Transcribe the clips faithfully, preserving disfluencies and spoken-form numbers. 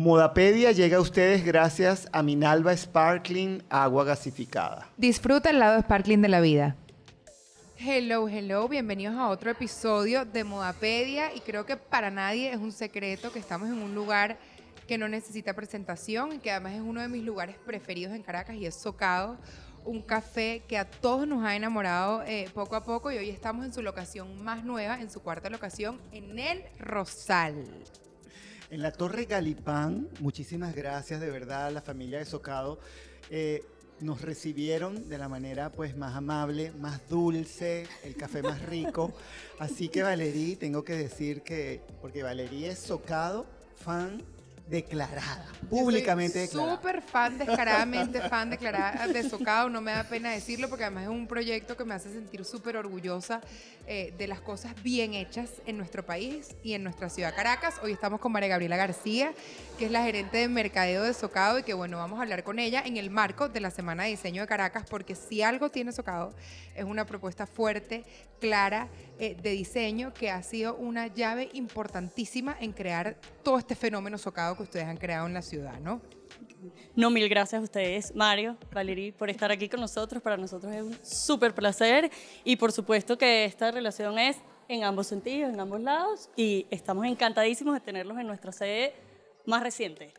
Modapedia llega a ustedes gracias a Minalba Sparkling Agua Gasificada. Disfruta el lado sparkling de la vida. Hello, hello, bienvenidos a otro episodio de Modapedia y creo que para nadie es un secreto que estamos en un lugar que no necesita presentación y que además es uno de mis lugares preferidos en Caracas y es Socado, un café que a todos nos ha enamorado eh, poco a poco y hoy estamos en su locación más nueva, en su cuarta locación, en el Rosal. En la Torre Galipán, muchísimas gracias de verdad a la familia de Socado. Eh, nos recibieron de la manera pues más amable, más dulce, el café más rico. Así que Valerí, tengo que decir que, porque Valerí es Socado fan declarada, públicamente declarada. Súper fan, descaradamente fan declarada de Socado, no me da pena decirlo porque además es un proyecto que me hace sentir súper orgullosa eh, de las cosas bien hechas en nuestro país y en nuestra ciudad Caracas. Hoy estamos con María Gabriela García, que es la gerente de mercadeo de Socado y que bueno, vamos a hablar con ella en el marco de la Semana de Diseño de Caracas porque si algo tiene Socado es una propuesta fuerte, clara, eh, de diseño que ha sido una llave importantísima en crear todo este fenómeno Socado que ustedes han creado en la ciudad, ¿no? No, mil gracias a ustedes, Mario, Valerí, por estar aquí con nosotros. Para nosotros es un súper placer y por supuesto que esta relación es en ambos sentidos, en ambos lados y estamos encantadísimos de tenerlos en nuestra sede más reciente.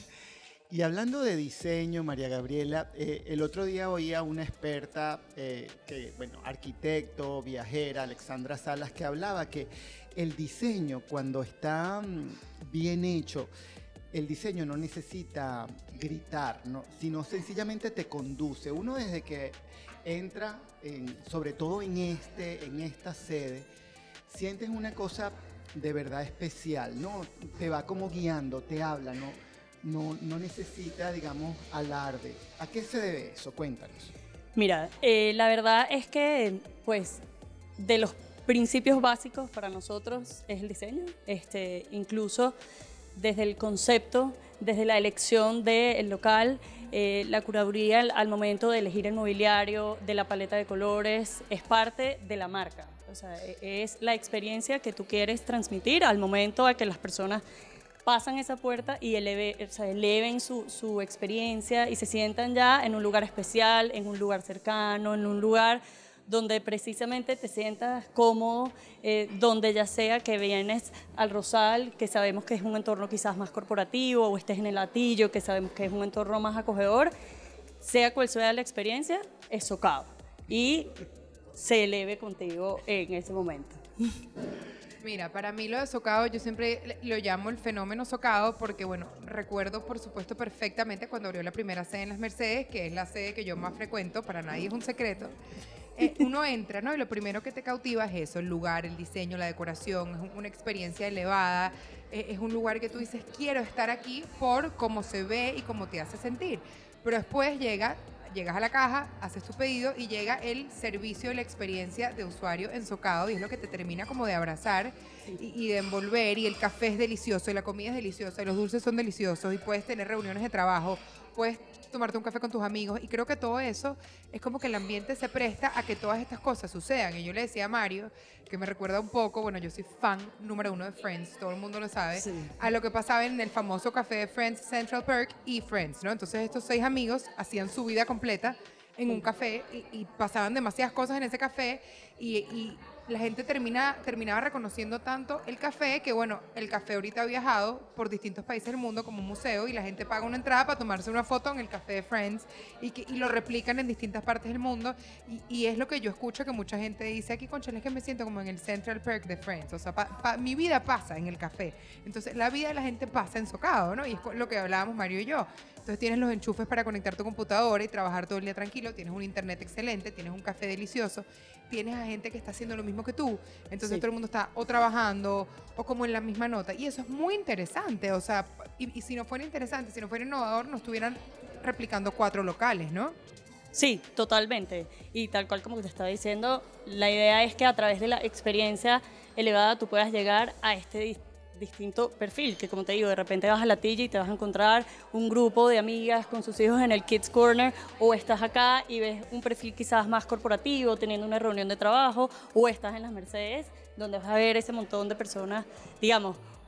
Y hablando de diseño, María Gabriela, eh, el otro día oí a una experta, eh, que, bueno, arquitecto, viajera, Alexandra Salas, que hablaba que el diseño, cuando está mm, bien hecho, el diseño no necesita gritar, ¿no? Sino sencillamente te conduce. Uno desde que entra, en, sobre todo en, este, en esta sede, sientes una cosa de verdad especial, ¿no? Te va como guiando, te habla, ¿no? No, no necesita, digamos, alarde. ¿A qué se debe eso? Cuéntanos. Mira, eh, la verdad es que, pues, de los principios básicos para nosotros es el diseño, este, incluso desde el concepto, desde la elección del local, eh, la curaduría al, al momento de elegir el mobiliario, de la paleta de colores, es parte de la marca. O sea, es la experiencia que tú quieres transmitir al momento a que las personas pasan esa puerta y eleve, o sea, eleven su, su experiencia y se sientan ya en un lugar especial, en un lugar cercano, en un lugar donde precisamente te sientas cómodo, eh, donde ya sea que vienes al Rosal, que sabemos que es un entorno quizás más corporativo, o estés en el Latillo, que sabemos que es un entorno más acogedor, sea cual sea la experiencia, es Socado y se eleve contigo en ese momento. Mira, para mí lo de Socado, yo siempre lo llamo el fenómeno Socado porque, bueno, recuerdo por supuesto perfectamente cuando abrió la primera sede en Las Mercedes, que es la sede que yo más frecuento, para nadie es un secreto. Eh, uno entra, ¿no? Y lo primero que te cautiva es eso, el lugar, el diseño, la decoración, es una experiencia elevada, eh, es un lugar que tú dices, quiero estar aquí por cómo se ve y cómo te hace sentir. Pero después llega... Llegas a la caja, haces tu pedido y llega el servicio, la experiencia de usuario en Socado y es lo que te termina como de abrazar sí. y, y de envolver y el café es delicioso y la comida es deliciosa y los dulces son deliciosos y puedes tener reuniones de trabajo, puedes tomarte un café con tus amigos y creo que todo eso es como que el ambiente se presta a que todas estas cosas sucedan y yo le decía a Mario, que me recuerda un poco, bueno, yo soy fan número uno de Friends, todo el mundo lo sabe, sí. a lo que pasaba en el famoso café de Friends, Central Perk y Friends, ¿no? Entonces estos seis amigos hacían su vida completa en un café y, y pasaban demasiadas cosas en ese café y, y la gente termina, terminaba reconociendo tanto el café que, bueno, el café ahorita ha viajado por distintos países del mundo como un museo y la gente paga una entrada para tomarse una foto en el café de Friends y, que, y lo replican en distintas partes del mundo y, y es lo que yo escucho que mucha gente dice aquí, concha, es que me siento como en el Central Perk de Friends, o sea, pa, pa, mi vida pasa en el café, entonces la vida de la gente pasa en Socado, ¿no? Y es lo que hablábamos Mario y yo. Entonces tienes los enchufes para conectar tu computadora y trabajar todo el día tranquilo, tienes un internet excelente, tienes un café delicioso, tienes a gente que está haciendo lo mismo que tú, entonces sí. todo el mundo está o trabajando o como en la misma nota y eso es muy interesante, o sea, y, y si no fuera interesante, si no fuera innovador, no estuvieran replicando cuatro locales, ¿no? Sí, totalmente. Y tal cual como te estaba diciendo, la idea es que a través de la experiencia elevada tú puedas llegar a este distinto perfil, que como te digo, de repente vas a la Tilla y te vas a encontrar un grupo de amigas con sus hijos en el Kids Corner, o estás acá y ves un perfil quizás más corporativo, teniendo una reunión de trabajo, o estás en Las Mercedes, donde vas a ver ese montón de personas, digamos,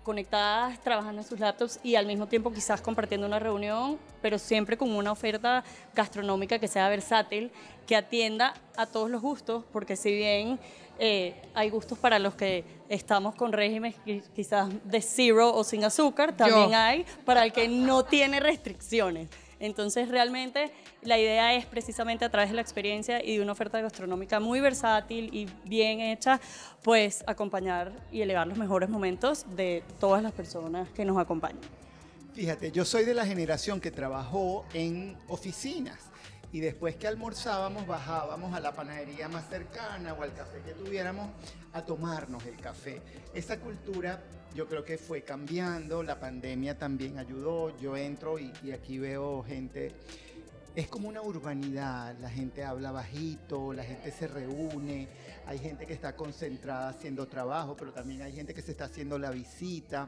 conectadas, trabajando en sus laptops y al mismo tiempo quizás compartiendo una reunión, pero siempre con una oferta gastronómica que sea versátil, que atienda a todos los gustos, porque si bien eh, hay gustos para los que estamos con regímenes quizás de cero o sin azúcar, también Yo. hay para el que no tiene restricciones. Entonces, realmente, la idea es precisamente a través de la experiencia y de una oferta gastronómica muy versátil y bien hecha, pues acompañar y elevar los mejores momentos de todas las personas que nos acompañan. Fíjate, yo soy de la generación que trabajó en oficinas y después que almorzábamos bajábamos a la panadería más cercana o al café que tuviéramos a tomarnos el café. Esa cultura yo creo que fue cambiando, la pandemia también ayudó, yo entro y, y aquí veo gente, es como una urbanidad, la gente habla bajito, la gente se reúne, hay gente que está concentrada haciendo trabajo, pero también hay gente que se está haciendo la visita.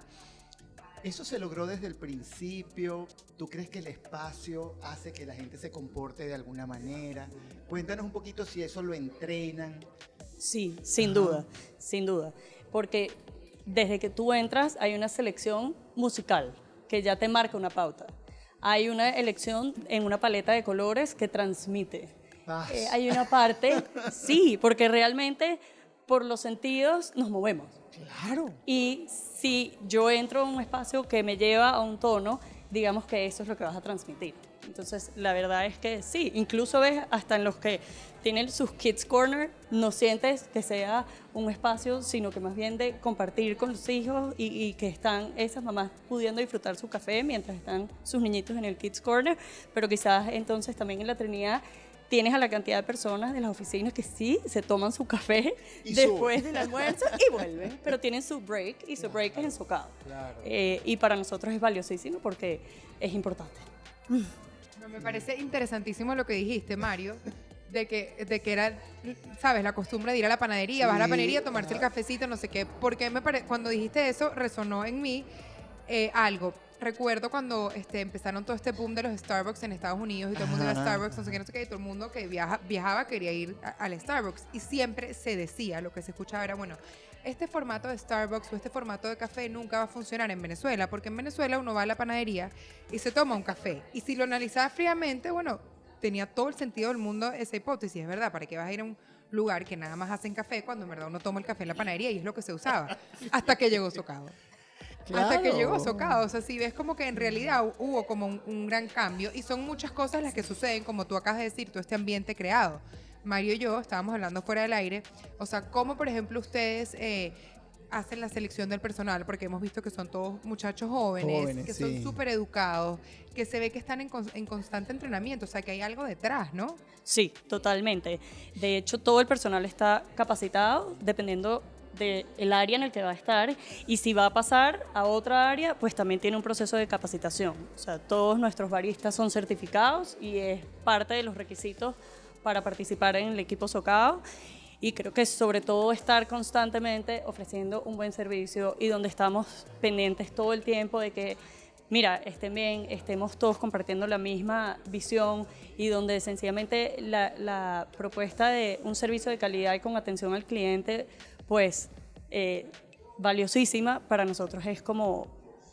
¿Eso se logró desde el principio? ¿Tú crees que el espacio hace que la gente se comporte de alguna manera? Cuéntanos un poquito si eso lo entrenan. Sí, sin Ajá. duda, sin duda. Porque desde que tú entras hay una selección musical que ya te marca una pauta. Hay una elección en una paleta de colores que transmite. Ah. Eh, hay una parte, sí, porque realmente por los sentidos nos movemos. Claro. Y si yo entro a un espacio que me lleva a un tono, digamos que eso es lo que vas a transmitir. Entonces, la verdad es que sí, incluso ves hasta en los que tienen sus Kids Corner, no sientes que sea un espacio, sino que más bien de compartir con los hijos y, y que están esas mamás pudiendo disfrutar su café mientras están sus niñitos en el Kids Corner, pero quizás entonces también en la Trinidad tienes a la cantidad de personas de las oficinas que sí se toman su café Y después su- del almuerzo y vuelven, pero tienen su break y su break es ensocado. Claro. Eh, y para nosotros es valiosísimo porque es importante. No, me parece interesantísimo lo que dijiste, Mario, de que, de que era, ¿sabes? La costumbre de ir a la panadería, vas a la Sí, panadería, tomarse el ajá. cafecito, no sé qué. Porque me pare- cuando dijiste eso, resonó en mí eh, algo. Recuerdo cuando este, empezaron todo este boom de los Starbucks en Estados Unidos y todo el mundo iba a Ajá. Starbucks, no sé qué, no sé qué, y todo el mundo que viaja, viajaba quería ir a- al Starbucks. Y siempre se decía, lo que se escuchaba era, bueno, este formato de Starbucks o este formato de café nunca va a funcionar en Venezuela, porque en Venezuela uno va a la panadería y se toma un café. Y si lo analizaba fríamente, bueno, tenía todo el sentido del mundo esa hipótesis, es verdad, ¿para qué vas a ir a un lugar que nada más hacen café cuando en verdad uno toma el café en la panadería? Y es lo que se usaba, hasta que llegó Socao. Hasta que Claro. llegó Socao, o sea, si ves como que en realidad hu- hubo como un, un gran cambio y son muchas cosas las que suceden, como tú acabas de decir, todo este ambiente creado. Mario y yo estábamos hablando fuera del aire, o sea, cómo por ejemplo ustedes eh, hacen la selección del personal, porque hemos visto que son todos muchachos jóvenes, Jóvenes, que sí. son súper educados, que se ve que están en, con- en constante entrenamiento, o sea, que hay algo detrás, ¿no? Sí, totalmente. De hecho, todo el personal está capacitado dependiendo del área en el que va a estar y si va a pasar a otra área, pues también tiene un proceso de capacitación. O sea, todos nuestros baristas son certificados y es parte de los requisitos para participar en el equipo Socao. Y creo que sobre todo estar constantemente ofreciendo un buen servicio y donde estamos pendientes todo el tiempo de que, mira, estén bien, estemos todos compartiendo la misma visión y donde sencillamente la, la propuesta de un servicio de calidad y con atención al cliente, pues eh, valiosísima para nosotros es como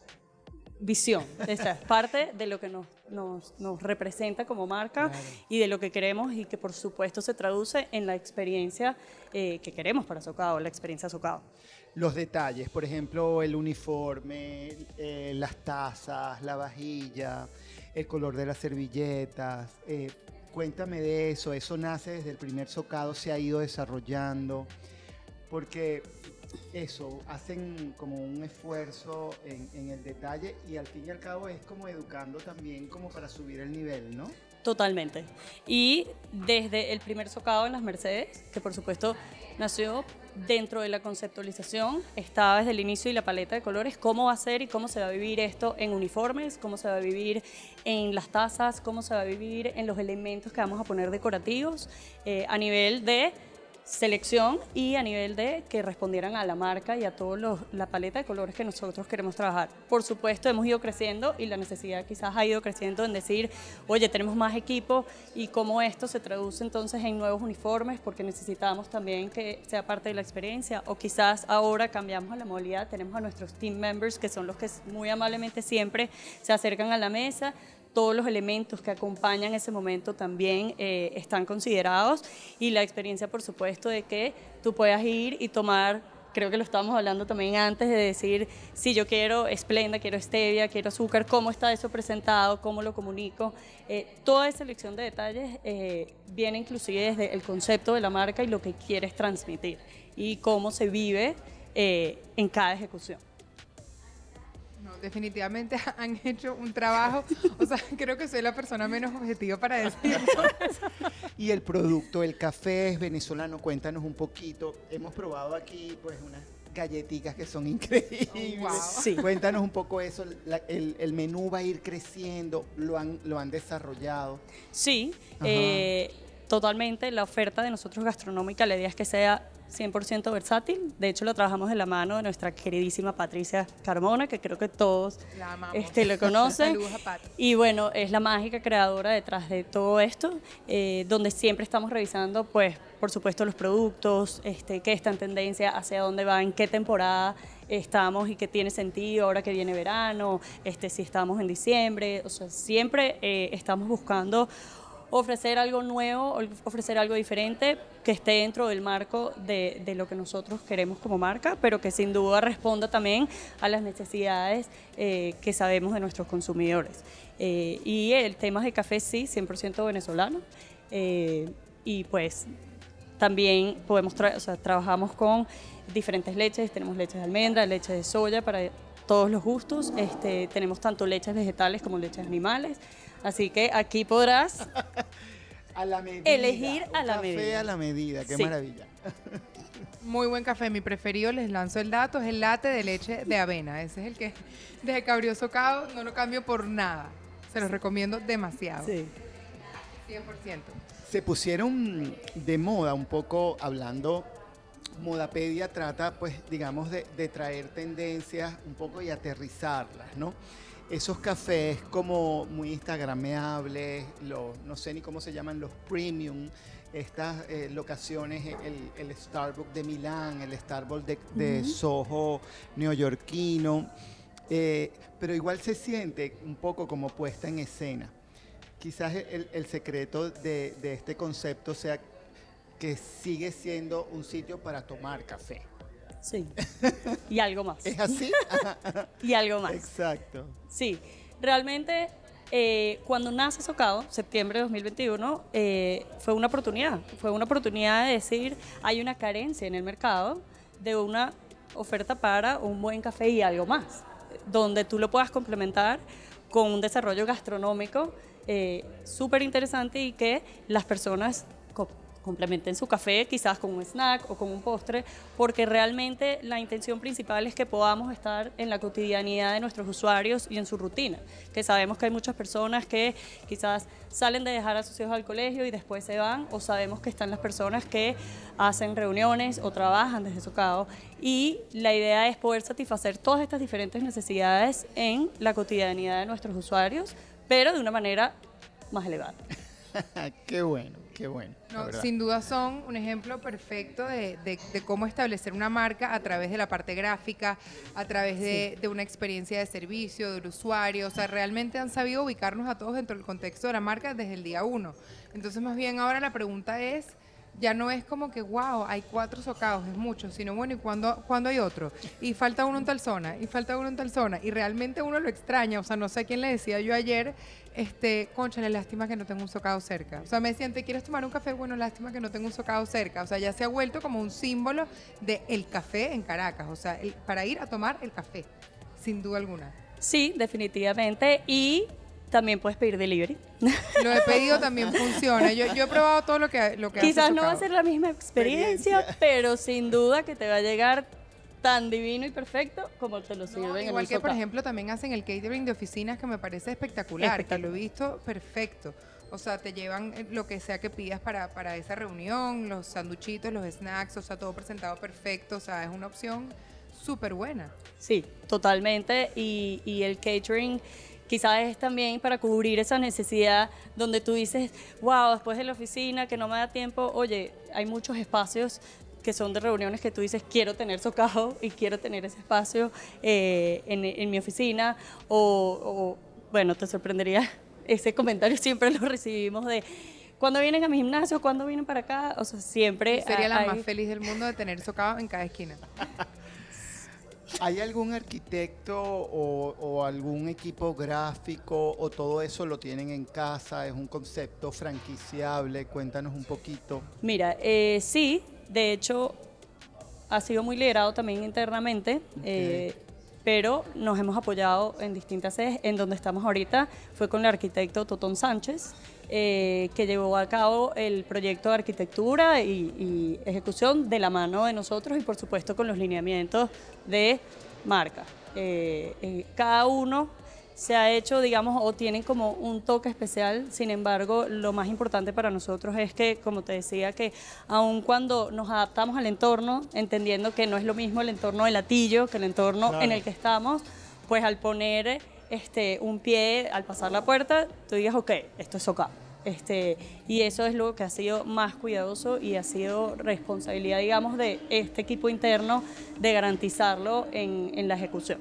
visión. Esta es parte de lo que nos, nos, nos representa como marca y de lo que queremos y que por supuesto se traduce en la experiencia eh, que queremos para Socao, la experiencia Socao. Los detalles, por ejemplo, el uniforme, eh, las tazas, la vajilla, el color de las servilletas. eh, cuéntame de eso, eso nace desde el primer Socao, se ha ido desarrollando, porque eso, hacen como un esfuerzo en, en el detalle y al fin y al cabo es como educando también como para subir el nivel, ¿no? Totalmente. Y desde el primer Socao en las Mercedes, que por supuesto nació dentro de la conceptualización, estaba desde el inicio y la paleta de colores, cómo va a ser y cómo se va a vivir esto en uniformes, cómo se va a vivir en las tazas, cómo se va a vivir en los elementos que vamos a poner decorativos, eh, a nivel de selección y a nivel de que respondieran a la marca y a toda la paleta de colores que nosotros queremos trabajar. Por supuesto, hemos ido creciendo y la necesidad quizás ha ido creciendo en decir, oye, tenemos más equipo y cómo esto se traduce entonces en nuevos uniformes porque necesitamos también que sea parte de la experiencia, o quizás ahora cambiamos a la modalidad, tenemos a nuestros team members que son los que muy amablemente siempre se acercan a la mesa. Todos los elementos que acompañan ese momento también eh, están considerados, y la experiencia, por supuesto, de que tú puedas ir y tomar, creo que lo estábamos hablando también antes, de decir, si yo quiero Splenda, quiero stevia, quiero azúcar, cómo está eso presentado, cómo lo comunico. Eh, toda esa selección de detalles eh, viene inclusive desde el concepto de la marca y lo que quieres transmitir y cómo se vive eh, en cada ejecución. Definitivamente han hecho un trabajo, o sea, creo que soy la persona menos objetiva para decirlo. Y el producto, el café es venezolano, cuéntanos un poquito. Hemos probado aquí pues unas galletitas que son increíbles. Oh, wow. Sí. Cuéntanos un poco eso, la, el, el menú va a ir creciendo, lo han, lo han desarrollado. Sí, eh, totalmente. La oferta de nosotros gastronómica, la idea es que sea cien por ciento versátil. De hecho, lo trabajamos de la mano de nuestra queridísima Patricia Carmona, que creo que todos La amamos. este, lo conocen. Saludos a Pat. Y bueno, es la mágica creadora detrás de todo esto, eh, donde siempre estamos revisando, pues, por supuesto, los productos, este, qué está en tendencia, hacia dónde va, en qué temporada estamos y qué tiene sentido ahora que viene verano, este, si estamos en diciembre. O sea, siempre eh, estamos buscando ofrecer algo nuevo, ofrecer algo diferente que esté dentro del marco de, de lo que nosotros queremos como marca, pero que sin duda responda también a las necesidades eh, que sabemos de nuestros consumidores. Eh, y el tema de café sí, cien por ciento venezolano, eh, y pues también podemos tra o sea, trabajamos con diferentes leches, tenemos leches de almendra, leche de soya para todos los gustos, este, tenemos tanto leches vegetales como leches animales. Así que aquí podrás a la medida, elegir a la café medida. Café a la medida, qué sí. maravilla. Muy buen café, mi preferido, les lanzo el dato, es el latte de leche de avena. Ese es el que desde que abrió Socao no lo cambio por nada. Se los recomiendo demasiado. Sí. cien por ciento. Se pusieron de moda un poco hablando. Modapedia trata, pues, digamos, de, de traer tendencias un poco y aterrizarlas, ¿no? Esos cafés como muy instagrameables, los, no sé ni cómo se llaman, los premium, estas eh, locaciones, el, el Starbucks de Milán, el Starbucks de, de uh-huh. Soho neoyorquino, eh, pero igual se siente un poco como puesta en escena. Quizás el, el secreto de, de este concepto sea que sigue siendo un sitio para tomar café. Sí, y algo más. ¿Es así? Y algo más. Exacto. Sí, realmente eh, cuando nace Socao, septiembre de dos mil veintiuno, eh, fue una oportunidad, fue una oportunidad de decir, hay una carencia en el mercado de una oferta para un buen café y algo más, donde tú lo puedas complementar con un desarrollo gastronómico eh, súper interesante y que las personas complementen su café quizás con un snack o con un postre, porque realmente la intención principal es que podamos estar en la cotidianidad de nuestros usuarios y en su rutina, que sabemos que hay muchas personas que quizás salen de dejar a sus hijos al colegio y después se van, o sabemos que están las personas que hacen reuniones o trabajan desde Socao, y la idea es poder satisfacer todas estas diferentes necesidades en la cotidianidad de nuestros usuarios, pero de una manera más elevada. Qué bueno, qué bueno. No, sin duda son un ejemplo perfecto de, de, de cómo establecer una marca a través de la parte gráfica, a través de, sí. de una experiencia de servicio, del usuario. O sea, realmente han sabido ubicarnos a todos dentro del contexto de la marca desde el día uno. Entonces, más bien ahora la pregunta es, ya no es como que, wow, hay cuatro Socaos, es mucho, sino bueno, ¿y cuándo, cuándo hay otro? Y falta uno en tal zona, y falta uno en tal zona, y realmente uno lo extraña. O sea, no sé a quién le decía yo ayer, este, cónchale, lástima que no tengo un Socao cerca. O sea, me decían, ¿te quieres tomar un café? Bueno, lástima que no tengo un Socao cerca. O sea, ya se ha vuelto como un símbolo del café en Caracas, o sea, el, para ir a tomar el café, sin duda alguna. Sí, definitivamente, y también puedes pedir delivery. Lo he pedido, también funciona. Yo, yo he probado todo lo que, lo que Quizás hace no va a ser la misma experiencia, experiencia, pero sin duda que te va a llegar tan divino y perfecto como te lo sirven no, en igual el que, Socao. por ejemplo, también hacen el catering de oficinas, que me parece espectacular, espectacular. Que lo he visto perfecto. O sea, te llevan lo que sea que pidas para, para esa reunión, los sanduchitos, los snacks, o sea, todo presentado perfecto, o sea, es una opción súper buena. Sí, totalmente. Y, y el catering quizás es también para cubrir esa necesidad donde tú dices, wow, después de la oficina que no me da tiempo, oye, hay muchos espacios que son de reuniones que tú dices, quiero tener socao y quiero tener ese espacio eh, en, en mi oficina, o, o, bueno, te sorprendería, ese comentario siempre lo recibimos de, ¿cuándo vienen a mi gimnasio? ¿Cuándo vienen para acá? O sea, siempre... Sería la hay, más feliz del mundo de tener socao en cada esquina. ¿Hay algún arquitecto o, o algún equipo gráfico o todo eso lo tienen en casa? ¿Es un concepto franquiciable? Cuéntanos un poquito. Mira, eh, sí, de hecho ha sido muy liderado también internamente, Okay. eh, pero nos hemos apoyado en distintas sedes. En donde estamos ahorita fue con el arquitecto Totón Sánchez, eh, que llevó a cabo el proyecto de arquitectura y, y ejecución de la mano de nosotros y por supuesto con los lineamientos de marca. Eh, eh, cada uno se ha hecho, digamos, o tienen como un toque especial. Sin embargo, lo más importante para nosotros es que, como te decía, que aun cuando nos adaptamos al entorno, entendiendo que no es lo mismo el entorno de Latillo que el entorno Claro. en el que estamos, pues al poner este, un pie, al pasar la puerta, tú digas, ok, esto es socao. Este, y eso es lo que ha sido más cuidadoso y ha sido responsabilidad, digamos, de este equipo interno de garantizarlo en, en la ejecución.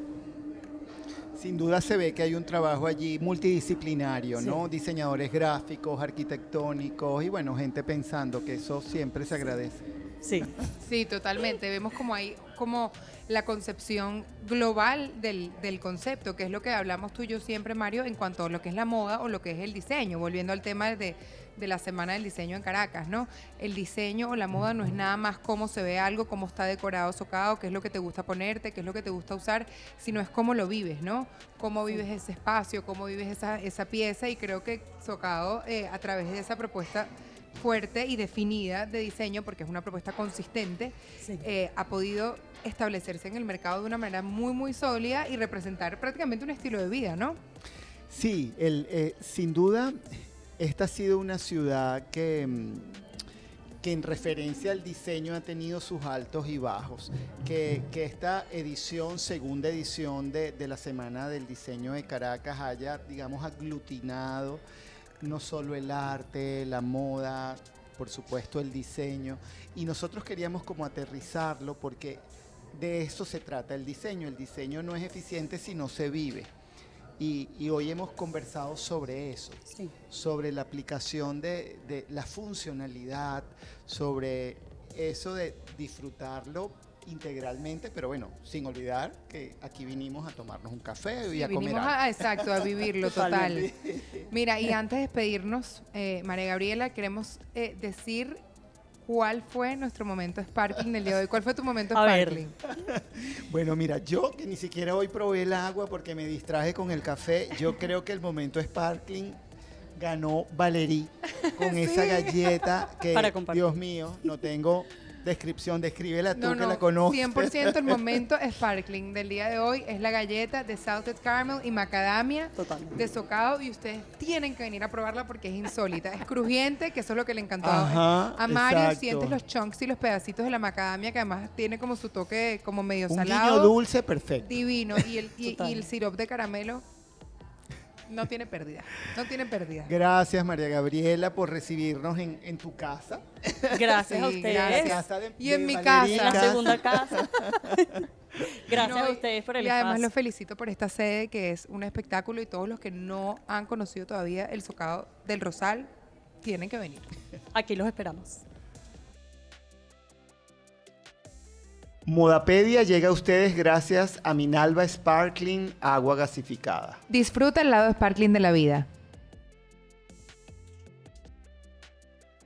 Sin duda se ve que hay un trabajo allí multidisciplinario, Sí. ¿no? Diseñadores gráficos, arquitectónicos y bueno, gente pensando, que eso siempre se agradece. Sí. Sí, totalmente. Vemos como hay como la concepción global del, del concepto, que es lo que hablamos tú y yo siempre, Mario, en cuanto a lo que es la moda o lo que es el diseño, volviendo al tema de, de la Semana del Diseño en Caracas, ¿no? El diseño o la moda no es nada más cómo se ve algo, cómo está decorado, socao, qué es lo que te gusta ponerte, qué es lo que te gusta usar, sino es cómo lo vives, ¿no? Cómo vives ese espacio, cómo vives esa, esa pieza, y creo que socao, eh, a través de esa propuesta fuerte y definida de diseño, porque es una propuesta consistente, Sí. eh, ha podido establecerse en el mercado de una manera muy, muy sólida y representar prácticamente un estilo de vida, ¿no? Sí, el, eh, sin duda, esta ha sido una ciudad que, mm, que en referencia al diseño ha tenido sus altos y bajos, que, que esta edición, segunda edición de, de la Semana del Diseño de Caracas haya, digamos, aglutinado no solo el arte, la moda, por supuesto el diseño, y nosotros queríamos como aterrizarlo porque de eso se trata el diseño. El diseño no es eficiente si no se vive. Y, y hoy hemos conversado sobre eso, Sí. sobre la aplicación de, de la funcionalidad, sobre eso de disfrutarlo integralmente, pero bueno, sin olvidar que aquí vinimos a tomarnos un café y Sí, a comer vinimos algo. a, exacto, a vivirlo total. Totalmente. Mira, y antes de despedirnos, eh, María Gabriela, queremos eh, decir cuál fue nuestro momento sparkling del día de hoy. ¿Cuál fue tu momento A ver. sparkling? Bueno, mira, yo que ni siquiera hoy probé el agua porque me distraje con el café, yo creo que el momento sparkling ganó Valerí con esa galleta que, Para compartir. Dios mío, no tengo descripción, descríbela tú No, que no, la conoces. cien por ciento el momento sparkling del día de hoy es la galleta de salted caramel y macadamia Totalmente. de socao, y ustedes tienen que venir a probarla porque es insólita. Es crujiente, que eso es lo que le encantó Ajá, a Mario. exacto. Sientes los chunks y los pedacitos de la macadamia, que además tiene como su toque como medio Un salado. guiño dulce perfecto. Divino. Y el, y, Total. y el sirope de caramelo no tiene pérdida. No tiene pérdida. Gracias, María Gabriela, por recibirnos en, en tu casa. Gracias a Sí, ustedes. gracias. Casa de- Y en de mi Valerí, casa. La segunda casa. Gracias No, a y- ustedes por el Y además espacio. los felicito por esta sede, que es un espectáculo, y todos los que no han conocido todavía el socao del Rosal tienen que venir. Aquí los esperamos. Modapedia llega a ustedes gracias a Minalba Sparkling Agua Gasificada. Disfruta el lado sparkling de la vida.